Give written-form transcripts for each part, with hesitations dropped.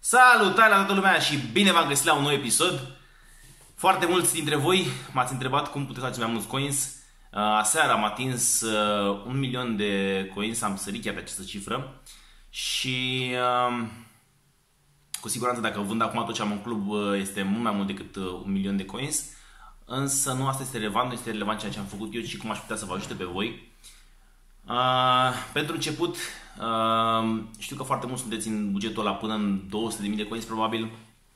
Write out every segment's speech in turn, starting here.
Salutare la toată lumea și bine v-am găsit la un nou episod. Foarte mulți dintre voi m-ați întrebat cum puteți face mai mulți coins. Aseară am atins 1.000.000 de coins, am sărit chiar de această cifră. Și cu siguranță dacă vând acum tot ce am în club este mult mai mult decât 1.000.000 de coins. Însă nu asta este relevant, nu este relevant ceea ce am făcut eu și cum aș putea să vă ajute pe voi. Pentru început, știu că foarte mulți sunteți în bugetul ăla până în 200.000 de coins probabil.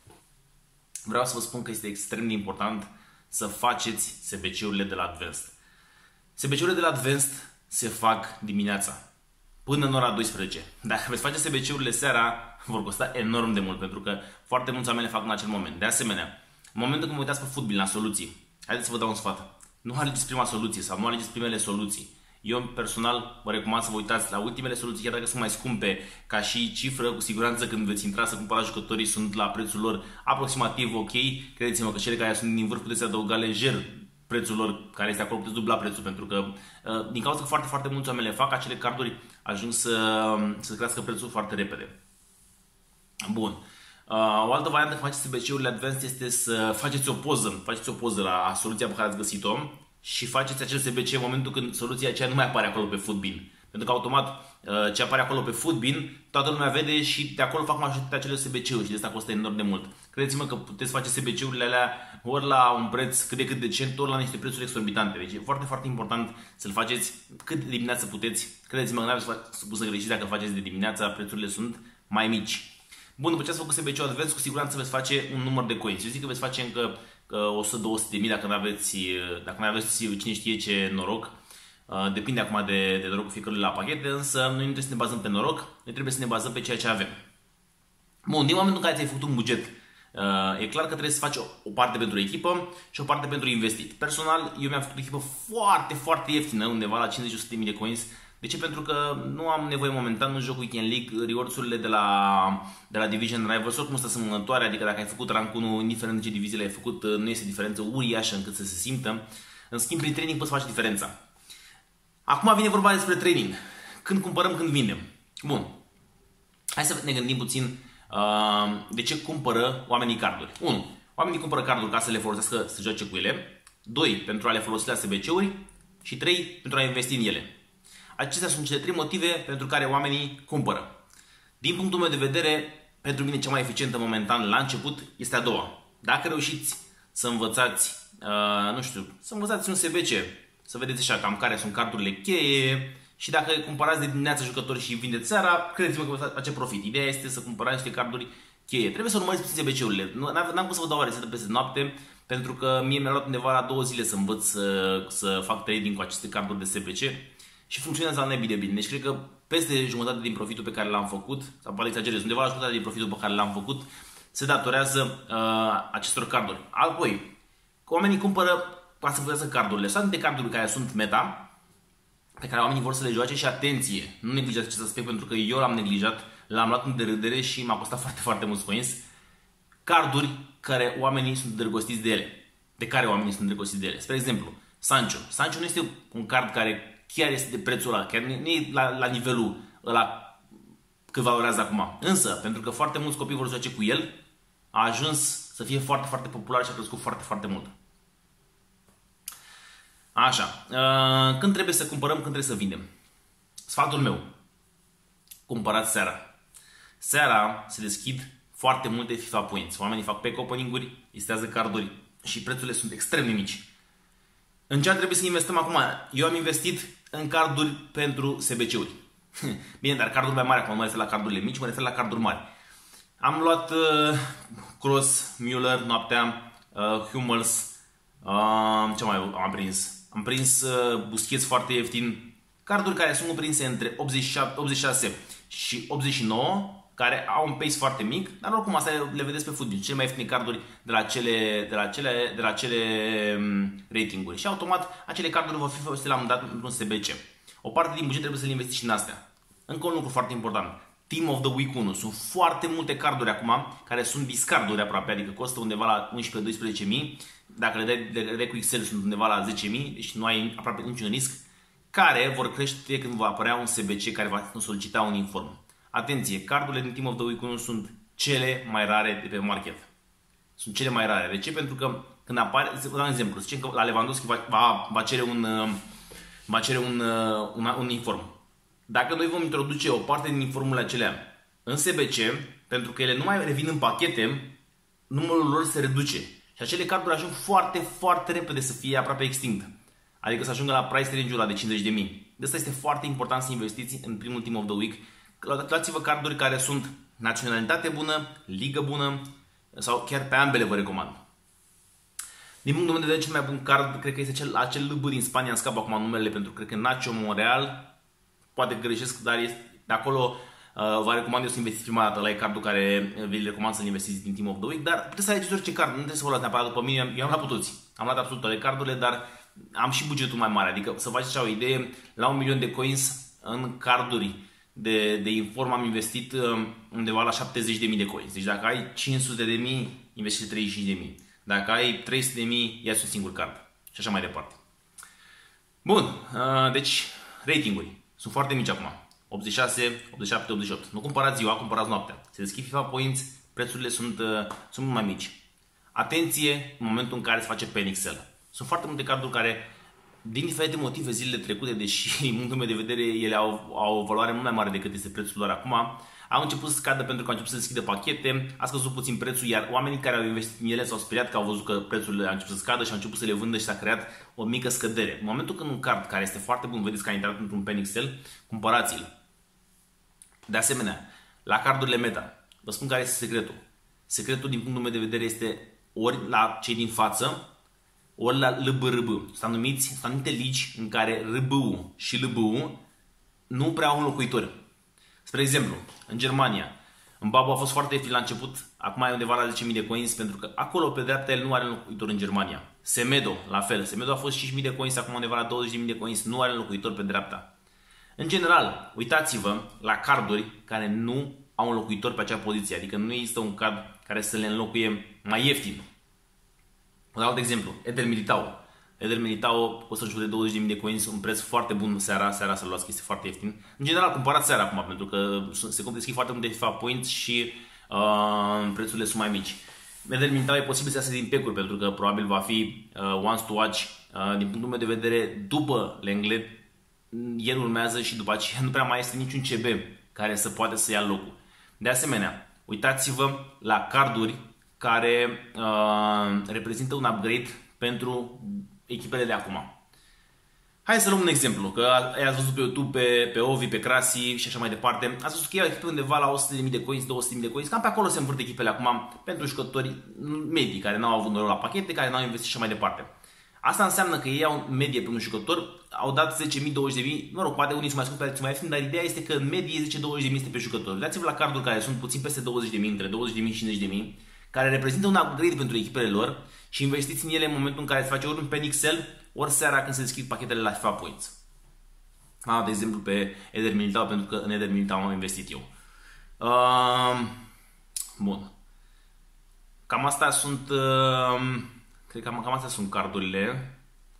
Vreau să vă spun că este extrem de important să faceți SBC-urile de la Advanced. SBC-urile de la Advanced se fac dimineața până în ora 12. Dacă veți face SBC-urile seara, vor costa enorm de mult, pentru că foarte mulți oameni le fac în acel moment. De asemenea, în momentul când vă uitați pe fotbal la soluții, haideți să vă dau un sfat. Nu alegeți prima soluție sau nu alegeți primele soluții. Eu personal vă recomand să vă uitați la ultimele soluții, chiar dacă sunt mai scumpe ca și cifră. Cu siguranță când veți intra să cumpărați jucătorii sunt la prețul lor aproximativ ok. Credeți-mă că cele care sunt din vârf puteți adăuga lejer prețul lor care este acolo, puteți dubla prețul, pentru că din cauza că foarte mulți oameni le fac, acele carduri ajung să crească prețul foarte repede. Bun. O altă variantă când faceți SBC-urile Advanced este să faceți o poză la soluția pe care ați găsit-o și faceți acel SBC în momentul când soluția aceea nu mai apare acolo pe Footbin. Pentru că automat ce apare acolo pe Footbin, toată lumea vede și de acolo fac majoritatea acele SBC-uri și de asta costă enorm de mult. Credeți-mă că puteți face SBC-urile alea ori la un preț cât de cât decent, ori la niște prețuri exorbitante. Deci e foarte important să-l faceți cât de dimineață puteți. Credeți-mă că nu aveți să greșiți dacă faceți de dimineața, prețurile sunt mai mici. Bun, după ce ați făcut SBC-ul Advanced, cu siguranță veți face un număr de coins. Eu zic că veți face încă 100-200.000 dacă nu aveți cine știe ce noroc. Depinde acum de norocul fiecărui la pachete, însă noi nu trebuie să ne bazăm pe noroc, noi trebuie să ne bazăm pe ceea ce avem. Bun, din momentul în care ți-ai făcut un buget, e clar că trebuie să faci o parte pentru echipă și o parte pentru investit. Personal, eu mi-am făcut o echipă foarte ieftină, undeva la 50-100.000 de coins. De ce? Pentru că nu am nevoie momentan, nu joc Weekend League, rewards-urile de la Division Rivals oricum sunt asemănătoare, adică dacă ai făcut rank 1, indiferent de ce divizie le-ai făcut, nu este diferență uriașă încât să se simtă. În schimb, prin training poți face diferența. Acum vine vorba despre training. Când cumpărăm, când vindem. Bun. Hai să ne gândim puțin de ce cumpără oamenii carduri. 1. Oamenii cumpără carduri ca să le folosească să joace cu ele. 2. Pentru a le folosi la SBC-uri. Și 3. Pentru a investi în ele. Acestea sunt cele 3 motive pentru care oamenii cumpără. Din punctul meu de vedere, pentru mine cea mai eficientă momentan la început este a doua. Dacă reușiți să învățați, să învățați un SBC, să vedeți așa cam care sunt cardurile cheie și dacă cumpărați de dimineață jucători și vindeți seara, credeți-mă că veți face profit. Ideea este să cumpărați niște carduri cheie. Trebuie să urmăriți puțin SBC-urile. N-am cum să vă dau o rețetă peste noapte, pentru că mie mi-a luat undeva la 2 zile să învăț să fac trading cu aceste carduri de SBC. Și funcționează la nebii de bine. Deci cred că peste jumătate din profitul pe care l-am făcut, sau poate exagerez, undeva la jumătate din profitul pe care l-am făcut, se datorează acestor carduri. Apoi, oamenii cumpără ca să folosească cardurile. Sunt de carduri care sunt meta, pe care oamenii vor să le joace și atenție. Nu neglijați acest aspect, pentru că eu l-am neglijat, l-am luat în derâdere și m-a costat foarte mulți coins. Carduri care oamenii sunt îndrăgostiți de ele. De care oamenii sunt îndrăgostiți de ele. Spre exemplu, Sancho. Sancho nu este un card care chiar este de prețul ăla, chiar nu e la nivelul ăla cât valorează acum. Însă, pentru că foarte mulți copii vor să joace cu el, a ajuns să fie foarte popular și a crescut foarte mult. Așa, când trebuie să cumpărăm, când trebuie să vindem? Sfatul meu, cumpărați seara. Seara se deschid foarte multe FIFA Points. Oamenii fac pack opening-uri, listează carduri și prețurile sunt extrem de mici. În ce ar trebui să investăm acum? Eu am investit în carduri pentru SBC-uri. Bine, dar carduri mai mari, acum nu mă refer la cardurile mici, mă refer la carduri mari. Am luat Kroos, Müller, noaptea, Hummels, ce mai am prins? Am prins Busquets foarte ieftin. Carduri care sunt prinse între 86 și 89, care au un pace foarte mic, dar oricum asta le vedeți pe Footbin, cele mai ieftine carduri de la cele ratinguri. Și automat acele carduri vor fi folosite la un dat într-un SBC. O parte din buget trebuie să le investiți și în astea. Încă un lucru foarte important. Team of the Week 1. Sunt foarte multe carduri acum care sunt discarduri aproape, adică costă undeva la 11-12.000. Dacă le dai cu Excel sunt undeva la 10.000, deci nu ai aproape niciun risc, care vor crește când va apărea un SBC care va solicita un inform. Atenție, cardurile din Team of the Week 1 sunt cele mai rare de pe market. Sunt cele mai rare. De ce? Pentru că când apare, să vă dau un exemplu, zicem că la Lewandowski va cere un inform. Dacă noi vom introduce o parte din informele acelea în SBC, pentru că ele nu mai revin în pachete, numărul lor se reduce. Și acele carduri ajung foarte, foarte repede să fie aproape extinct. Adică să ajungă la price range-ul ăla de 50.000. De asta este foarte important să investiți în primul team of the week. Luați-vă carduri care sunt naționalitate bună, ligă bună sau chiar pe ambele vă recomand. Din punctul meu de vedere, cel mai bun card cred că este acel lâbă din Spania, îmi scap acum numele pentru că cred că Nacho Monreal, poate greșesc, dar este de acolo. Vă recomand eu să investiți prima dată la cardul care vi-l recomand să-l investiți din Team of the Week, dar puteți să alegeți orice card, nu trebuie să vă luați neapărat după mine, eu am luat pe toți, am luat absolut toate cardurile, dar am și bugetul mai mare, adică să faceți așa o idee, la 1.000.000 de coins în carduri de inform am investit undeva la 70.000 de coins, deci dacă ai 500.000, investești 35.000, dacă ai 300.000, ia-ți un singur card și așa mai departe. Bun, deci ratinguri sunt foarte mici acum. 86, 87, 88. Nu cumpărați ziua, cumpărați noaptea. Se deschid FIFA Points, prețurile sunt mult mai mici. Atenție în momentul în care se face pe Excel. Sunt foarte multe carduri care, din diferite motive, zilele trecute, deși din punctul meu de vedere ele au o valoare mult mai mare decât este prețul lor acum, au început să scadă pentru că au început să deschidă pachete, a scăzut puțin prețul, iar oamenii care au investit în ele s-au speriat că au văzut că prețurile au început să scadă și au început să le vândă și s-a creat o mică scădere. În momentul când un card care este foarte bun, vedeți că a intrat într-un pen Excel, cumpărați-l. De asemenea, la cardurile meta, vă spun care este secretul. Secretul, din punctul meu de vedere, este ori la cei din față, ori la LBRB. Sunt anumite ligi în care RBU și LBU nu prea au înlocuitori. Spre exemplu, în Germania, Mbappé a fost foarte ieftin la început, acum e undeva la 10.000 de coins, pentru că acolo pe dreapta el nu are înlocuitor în Germania. Semedo, la fel. Semedo a fost 5.000 de coins, acum undeva la 20.000 de coins, nu are înlocuitor pe dreapta. În general, uitați-vă la carduri care nu au înlocuitor pe acea poziție, adică nu există un card care să le înlocuie mai ieftin. Un alt exemplu, Eder Militao. Eder Militao costă în jur de 20.000 de coins, un preț foarte bun seara să-l luați, că este foarte ieftin. În general, cumpărați seara acum, pentru că se deschid foarte multe FIFA Points și prețurile sunt mai mici. Eder Militao e posibil să iasă din pecuri, pentru că probabil va fi once to watch. Din punctul meu de vedere, după Lenglet, el urmează și după aceea nu prea mai este niciun CB care să poate să ia locul. De asemenea, uitați-vă la carduri care reprezintă un upgrade pentru echipele de acum. Hai să luăm un exemplu, că ați văzut pe YouTube pe Ovi, pe Crasi și așa mai departe. Ați văzut că ei au echipe undeva la 100.000 de coins, 200.000 de coins, cam pe acolo se învârt echipele acum pentru jucători medii, care n-au avut noroc la pachete, care n-au investit și așa mai departe. Asta înseamnă că ei au medie pe un jucător, au dat 10.000, 20.000, mă rog, poate unii sunt mai scumpi, alții mai ieftini, dar ideea este că în medie 10-20.000 este pe jucător. Uitați-vă la carduri care sunt puțin peste 20.000, între 20.000 și 50.000, care reprezintă un upgrade pentru echipele lor și investiți în ele în momentul în care se face ori un pen Excel, ori seara când se deschid pachetele la FIFA Points. Am de exemplu pe Eder Militao, pentru că în Eder Militao am investit eu. Bun. Cam astea sunt... Cred că cam astea sunt cardurile.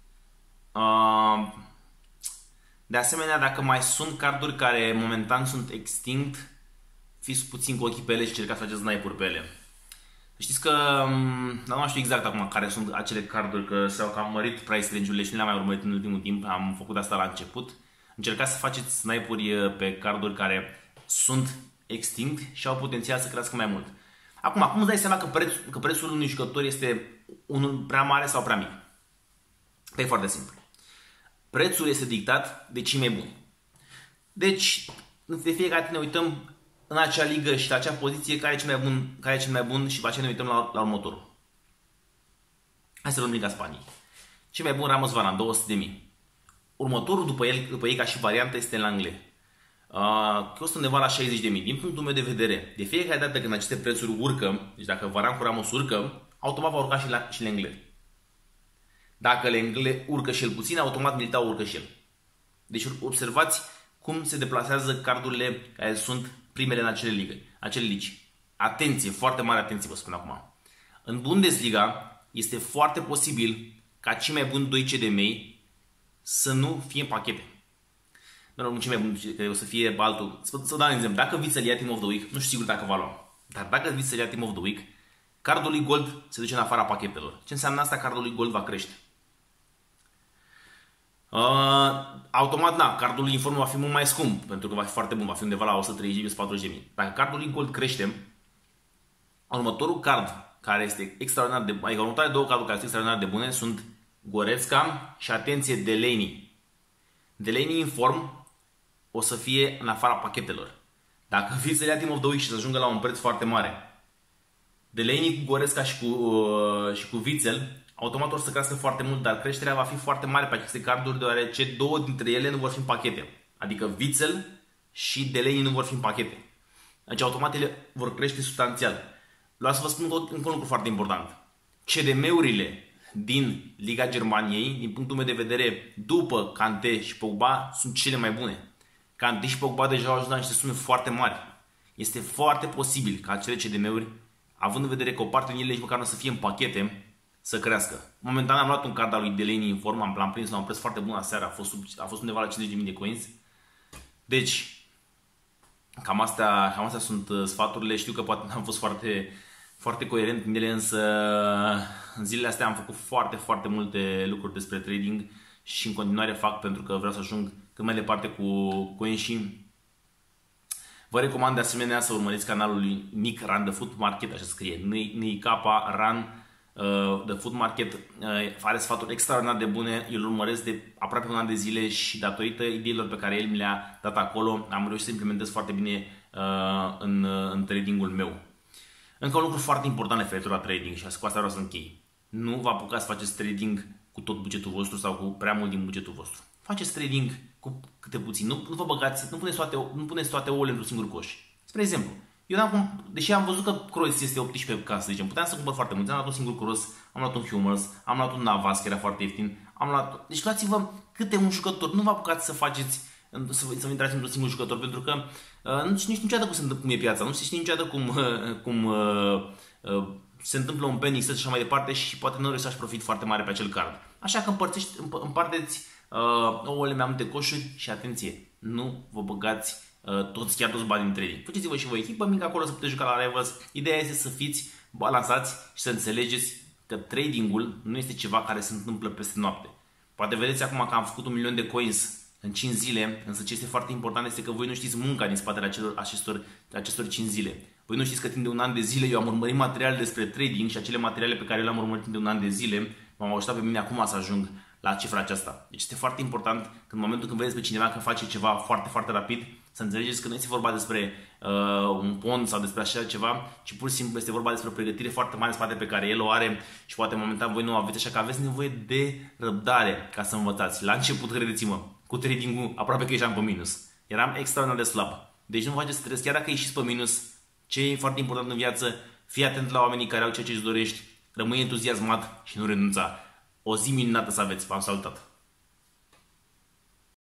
De asemenea, dacă mai sunt carduri care momentan sunt extinct, fiți puțin cu ochii pe ele și încercați să faceți sniper pe ele. Știți că, nu știu exact acum care sunt acele carduri, că s-au cam mărit price range-urile și nu le-am mai urmărit în ultimul timp, am făcut asta la început. Încercați să faceți sniper-uri pe carduri care sunt extinct și au potențial să crească mai mult. Acum, cum îți dai seama că prețul unui jucător este unul prea mare sau prea mic? Păi foarte simplu. Prețul este dictat de cei mai buni. Deci, de fiecare dată ne uităm în acea ligă și la acea poziție care e cel mai bun și după aceea ne uităm la următorul. Hai să luăm Liga Spaniei. Cel mai bun Ramos Varane, 200.000. Următorul după ei ca și variantă este Langley. Costă undeva la 60.000. Din punctul meu de vedere, de fiecare dată când aceste prețuri urcă, deci dacă Varane cu Ramos urcă, automat va urca și Langley. Dacă Langley urcă și el puțin, automat Militao urcă și el. Deci observați cum se deplasează cardurile care sunt primele în acele ligi. Atenție, foarte mare atenție vă spun acum. În Bundesliga este foarte posibil ca cei mai buni 2 CDM să nu fie în pachete. Nu cei mai buni, că o să fie altul. Să dau un exemplu. Dacă Witsel ia Team of the Week, nu știu sigur dacă va lua. Dar dacă vii să ia Team of the Week, cardul lui Gold se duce în afara pachetelor. Ce înseamnă asta? Cardul lui Gold va crește. Automat, da, cardul lui Inform va fi mult mai scump, pentru că va fi foarte bun, va fi undeva la 130.000-140.000. Dacă cardul lui Gold crește, următorul card care este extraordinar de bun, adică următoarele două carduri care sunt extraordinar de bune sunt Goretzka și, atenție, Delaney. Delaney Inform o să fie în afara pachetelor. Dacă fiți să ia Team of the Week și să ajungă la un preț foarte mare, Delaney cu Goretzka și cu Witsel, automat o să crească foarte mult, dar creșterea va fi foarte mare pe aceste carduri, deoarece două dintre ele nu vor fi în pachete. Adică Witsel și Delaney nu vor fi în pachete. Deci automat ele vor crește substanțial. Vreau să vă spun încă un lucru foarte important. CDM-urile din Liga Germaniei, din punctul meu de vedere, după Kanté și Pogba, sunt cele mai bune. Kanté și Pogba deja au ajuns la niște sume foarte mari. Este foarte posibil ca acele CDM-uri, având în vedere că o parte din ele nici măcar nu o să fie în pachete, să crească. Momentan am luat un card al lui Delaney în formă, l-am prins la un preț foarte bun aseară, a fost undeva la 50.000 de coins. Deci, cam astea sunt sfaturile. Știu că poate n-am fost foarte coerent în ele, însă în zilele astea am făcut foarte multe lucruri despre trading și în continuare fac, pentru că vreau să ajung cât mai departe cu coins. Și vă recomand de asemenea să urmăriți canalul lui Nick Run The Food Market, așa scrie, NIK Run The Food Market. Are sfaturi extraordinar de bune, îl urmăresc de aproape un an de zile și datorită ideilor pe care el mi le-a dat acolo, am reușit să implementez foarte bine în tradingul meu. Încă un lucru foarte important referitor la trading și cu asta vreau să închei. Nu vă apucați să faceți trading cu tot bugetul vostru sau cu prea mult din bugetul vostru. Faceți trading cu câte puțin. Nu vă băgați, nu puneți toate ouăle într-un singur coș. Spre exemplu, deși am văzut că Kroos este 18 ca să zicem, puteam să cumpăr foarte mulți. Am luat un singur Kroos, am luat un Hummels, am luat un Navas, care era foarte ieftin. Deci luați-vă câte un jucător. Nu vă apucați să faceți, să vă intrați într-un singur jucător, pentru că nu știi niciodată cum e piața, nu știi niciodată cum se întâmplă un penny și așa mai departe și poate nu resași profit foarte mare pe acel card. Așa că împarteți ouăle mai multe coșuri și atenție, nu vă băgați chiar toți banii în trading. Faceți-vă și voi echipă mică acolo să puteți juca la Rivals. Ideea este să fiți balansați și să înțelegeți că tradingul nu este ceva care se întâmplă peste noapte. Poate vedeți acum că am făcut 1.000.000 de coins în 5 zile, însă ce este foarte important este că voi nu știți munca din spatele acestor 5 zile. Voi nu știți că timp de un an de zile eu am urmărit materiale despre trading și acele materiale pe care le-am urmărit timp de un an de zile m-au ajutat pe mine acum să ajung la cifra aceasta. Deci este foarte important că în momentul când vedeți pe cineva că face ceva foarte rapid, să înțelegeți că nu este vorba despre un pont sau despre așa ceva, ci pur și simplu este vorba despre o pregătire foarte mare în spate pe care el o are și poate momentan voi nu o aveți, așa că aveți nevoie de răbdare ca să învățați. La început, credeți-mă, cu trading-ul aproape că ieșeam pe minus. Eram extraordinar de slab. Deci nu vă faceți stres, chiar dacă ieșiți pe minus, ce e foarte important în viață, fii atent la oamenii care au ceea ce îți dorești, rămâi entuziasmat și nu renunța. O zi minunată să aveți. V-am salutat!